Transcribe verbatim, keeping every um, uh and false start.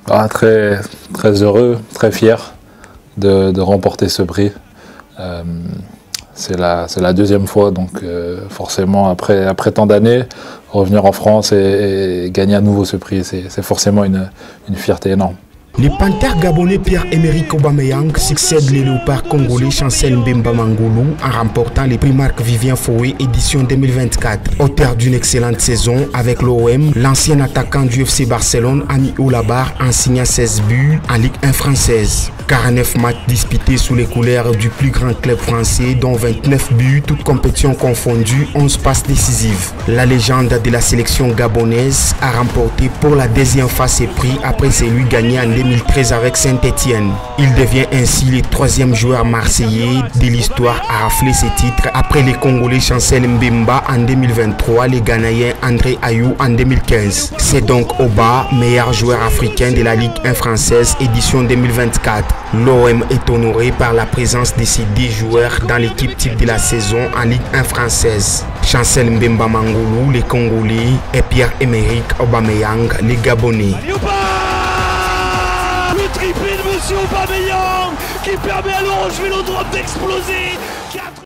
Ah, très, très heureux, très fier de, de remporter ce prix. Euh, c'est la, c'est la deuxième fois, donc euh, forcément, après, après tant d'années, revenir en France et, et gagner à nouveau ce prix, c'est forcément une, une fierté énorme. Le panthère gabonais Pierre-Emerick Aubameyang succède le léopard congolais Chancel Mbemba Mangolo en remportant les prix Marc-Vivien Foé édition deux mille vingt-quatre. Auteur d'une excellente saison avec l'O M, l'ancien attaquant du F C Barcelone a mis haut la barre en signant seize buts en Ligue un française. quarante-neuf matchs disputés sous les couleurs du plus grand club français, dont vingt-neuf buts, toutes compétitions confondues, onze passes décisives. La légende de la sélection gabonaise a remporté pour la deuxième fois ses prix après celui gagné en deux mille treize avec Saint-Etienne. Il devient ainsi le troisième joueur marseillais de l'histoire à rafler ses titres après les Congolais Chancel Mbemba en deux mille vingt-trois, les Ghanéens André Ayou en deux mille quinze. C'est donc Oba, meilleur joueur africain de la Ligue un française édition deux mille vingt-quatre. L'O M est honoré par la présence de ces dix joueurs dans l'équipe type de la saison en Ligue un française. Chancel Mbemba Mangolo, les Congolais, et Pierre-Emerick Aubameyang, les Gabonais. Le triplé de Monsieur Aubameyang qui permet à l'Orange Vélodrome d'exploser.